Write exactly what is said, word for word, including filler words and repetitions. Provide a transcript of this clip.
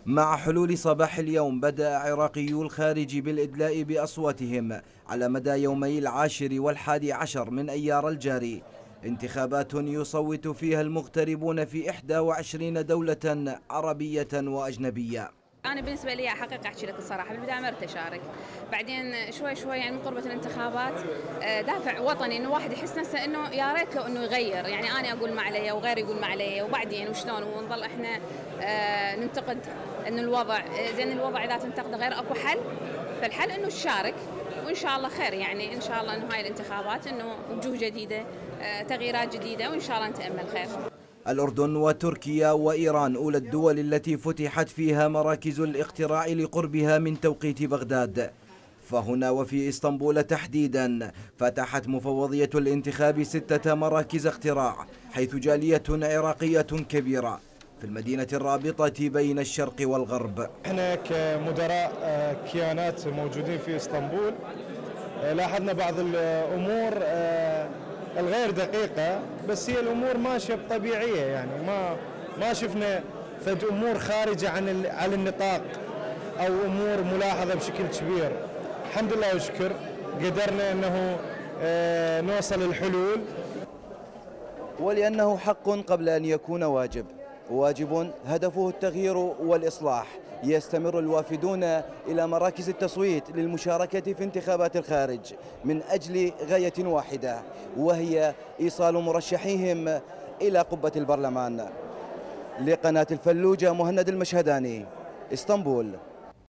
مع حلول صباح اليوم بدأ عراقيو الخارج بالإدلاء بأصواتهم على مدى يومي العاشر والحادي عشر من أيار الجاري، انتخابات يصوت فيها المغتربون في إحدى وعشرين دولة عربية وأجنبية. أنا بالنسبة لي حقيقة أحكي لك الصراحة، بالبداية ما أشارك، بعدين شوي شوي يعني من قربة الانتخابات دافع وطني إنه واحد يحس نفسه إنه يا ريت لو إنه يغير، يعني أنا أقول ما علي وغيري يقول ما علي، وبعدين وشلون ونظل إحنا ننتقد إنه الوضع زين. الوضع إذا تنتقد غير أكو حل، فالحل إنه تشارك وإن شاء الله خير، يعني إن شاء الله إنه هاي الانتخابات إنه وجوه جديدة، تغييرات جديدة، وإن شاء الله نتأمل خير. الأردن وتركيا وإيران أولى الدول التي فتحت فيها مراكز الاقتراع لقربها من توقيت بغداد، فهنا وفي إسطنبول تحديدا فتحت مفوضية الانتخاب ستة مراكز اقتراع، حيث جالية عراقية كبيرة في المدينة الرابطة بين الشرق والغرب. احنا كمدراء كيانات موجودين في إسطنبول لاحظنا بعض الأمور الغير دقيقة، بس هي الأمور ماشية بطبيعية، يعني ما ما شفنا فد أمور خارجة عن عن النطاق أو أمور ملاحظة بشكل كبير. الحمد لله وشكر قدرنا أنه نوصل الحلول، ولأنه حق قبل أن يكون واجب، واجب هدفه التغيير والإصلاح، يستمر الوافدون إلى مراكز التصويت للمشاركة في انتخابات الخارج من أجل غاية واحدة، وهي إيصال مرشحيهم إلى قبة البرلمان. لقناة الفلوجة، مهند المشهداني، اسطنبول.